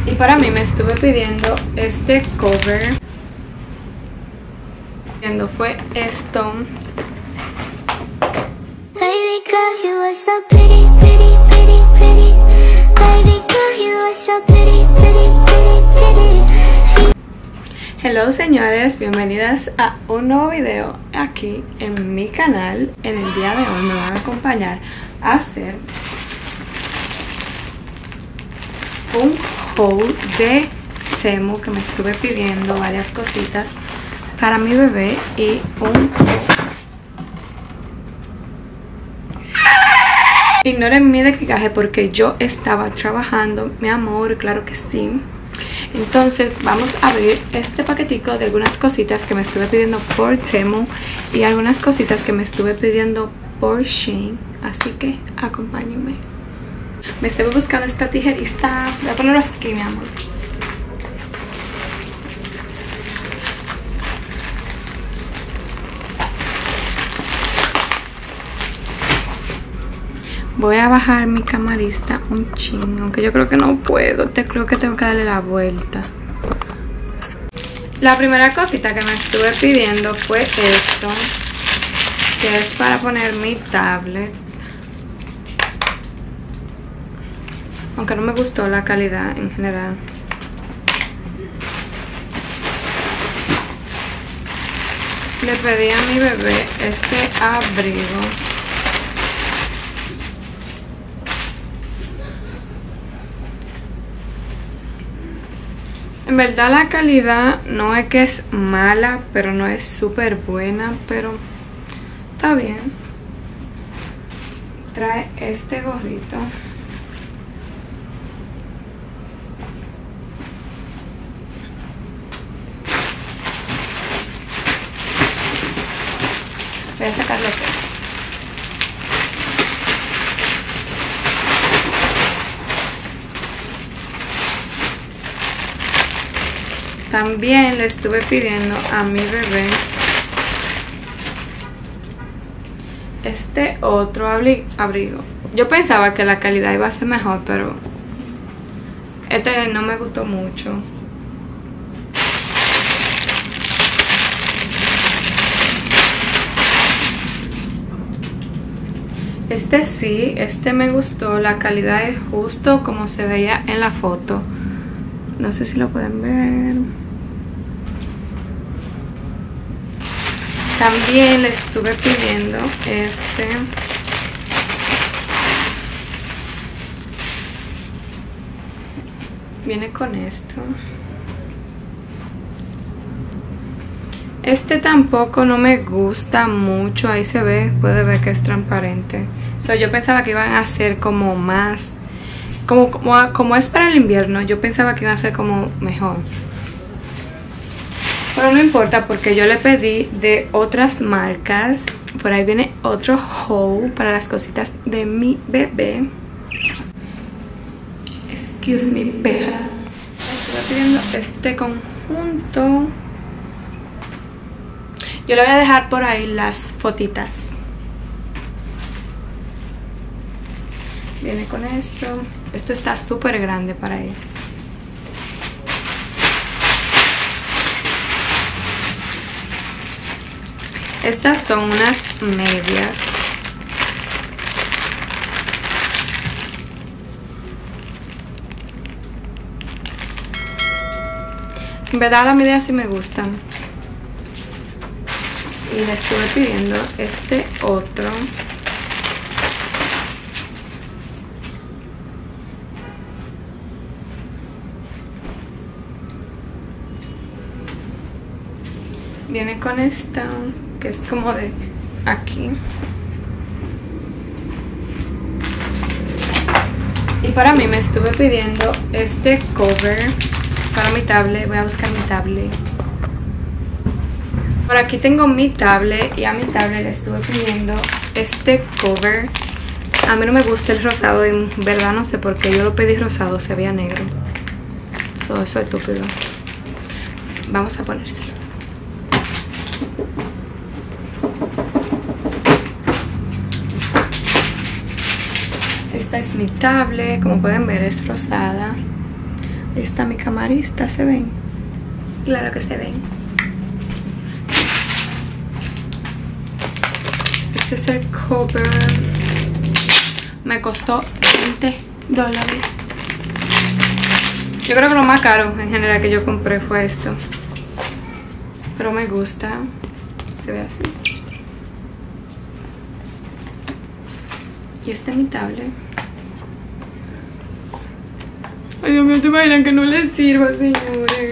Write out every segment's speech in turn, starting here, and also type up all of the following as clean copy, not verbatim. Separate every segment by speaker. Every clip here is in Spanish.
Speaker 1: Y para mí me estuve pidiendo este cover. Fue esto.
Speaker 2: Baby girl, you are so pretty, pretty, pretty, pretty. Baby girl, you are so pretty, pretty, pretty, pretty.
Speaker 1: Hello señores, bienvenidas a un nuevo video aquí en mi canal. En el día de hoy me van a acompañar a hacer un haul de Temu que me estuve pidiendo varias cositas para mi bebé y un... Ignoren mi maquillaje porque yo estaba trabajando, mi amor, claro que sí. Entonces vamos a abrir este paquetico de algunas cositas que me estuve pidiendo por Temu y algunas cositas que me estuve pidiendo por Shein. Así que acompáñenme. Me estuve buscando esta tijerita. Voy a ponerlo aquí, mi amor. Voy a bajar mi camarista un chin, aunque yo creo que no puedo. Creo que tengo que darle la vuelta. La primera cosita que me estuve pidiendo fue esto, que es para poner mi tablet. Aunque no me gustó la calidad en general. Le pedí a mi bebé este abrigo. En verdad la calidad no es que es mala, pero no es súper buena, pero está bien. Trae este gorrito. Voy a sacarle aquí. También le estuve pidiendo a mi bebé este otro abrigo. Yo pensaba que la calidad iba a ser mejor, pero este no me gustó mucho. Este sí, este me gustó. La calidad es justo como se veía en la foto. No sé si lo pueden ver. También le estuve pidiendo este. Viene con esto. Este tampoco no me gusta mucho. Ahí se ve, puede ver que es transparente. Yo pensaba que iban a ser como más... Como es para el invierno, yo pensaba que iba a ser como mejor. Pero no importa porque yo le pedí de otras marcas. Por ahí viene otro haul para las cositas de mi bebé. Excuse me, perra. Estoy pidiendo este conjunto. Yo le voy a dejar por ahí las fotitas. Viene con esto. Esto está súper grande para él. Estas son unas medias. En verdad las medias sí me gustan. Y le estuve pidiendo este otro. Viene con esta, que es como de aquí. Y para mí me estuve pidiendo este cover para mi tablet. Voy a buscar mi tablet. Por aquí tengo mi tablet y a mi tablet le estuve pidiendo este cover. A mí no me gusta el rosado, en verdad no sé por qué yo lo pedí rosado, se veía negro. Eso es estúpido. Vamos a ponérselo. Esta es mi tablet, como pueden ver es rosada. Ahí está mi camarista, ¿se ven? Claro que se ven. Este es el cover. Me costó $20. Yo creo que lo más caro en general que yo compré fue esto. Pero me gusta. Se ve así. Y este es mi tablet. Ay, Dios mío, ¿te imaginan que no les sirva, señores?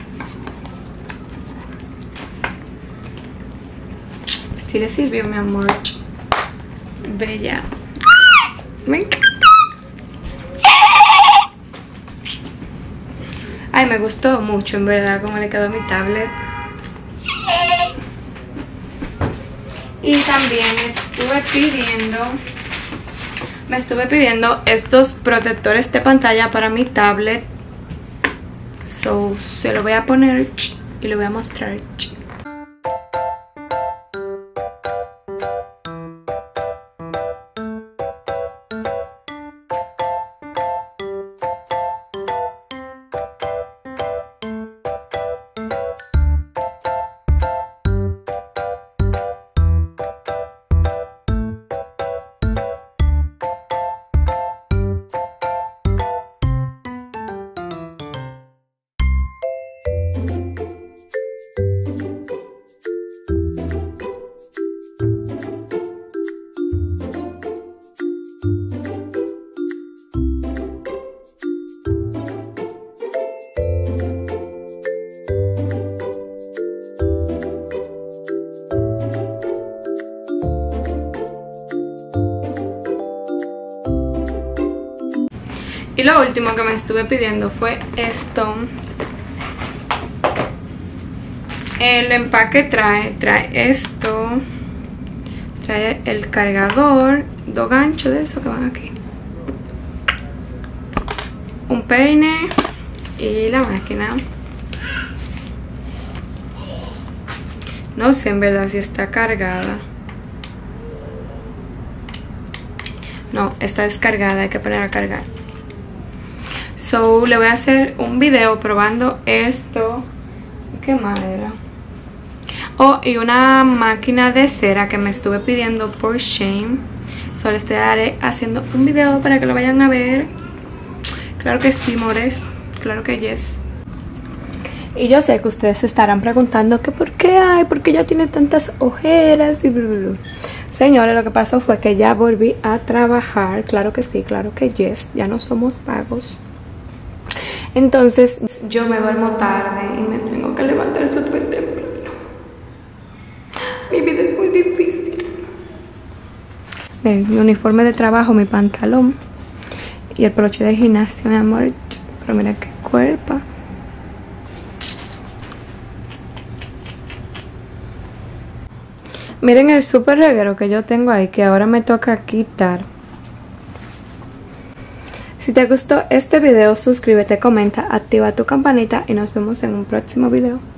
Speaker 1: Sí le sirvió, mi amor. Bella. Me encanta. Ay, me gustó mucho, en verdad, cómo le quedó mi tablet. Y también me estuve pidiendo estos protectores de pantalla para mi tablet. So, se lo voy a poner y lo voy a mostrar. Y lo último que me estuve pidiendo fue esto. El empaque trae esto. Trae el cargador, 2 ganchos de esos que van aquí, un peine y la máquina. No sé en verdad si está cargada. No, está descargada, hay que poner a cargar. So, le voy a hacer un video probando esto. ¿Qué más era? Oh, y una máquina de cera que me estuve pidiendo por Shein. So, les estaré haciendo un video para que lo vayan a ver. Claro que sí, mores. Claro que yes. Y yo sé que ustedes se estarán preguntando que por qué hay, por qué ya tiene tantas ojeras y bla. Señores, lo que pasó fue que ya volví a trabajar. Claro que sí, claro que yes. Ya no somos vagos. Entonces yo me duermo tarde y me tengo que levantar súper temprano. Mi vida es muy difícil. Ven, mi uniforme de trabajo, mi pantalón y el broche del gimnasio, mi amor. Pero mira qué cuerpo. Miren el súper reguero que yo tengo ahí, que ahora me toca quitar. Si te gustó este video, suscríbete, comenta, activa tu campanita y nos vemos en un próximo video.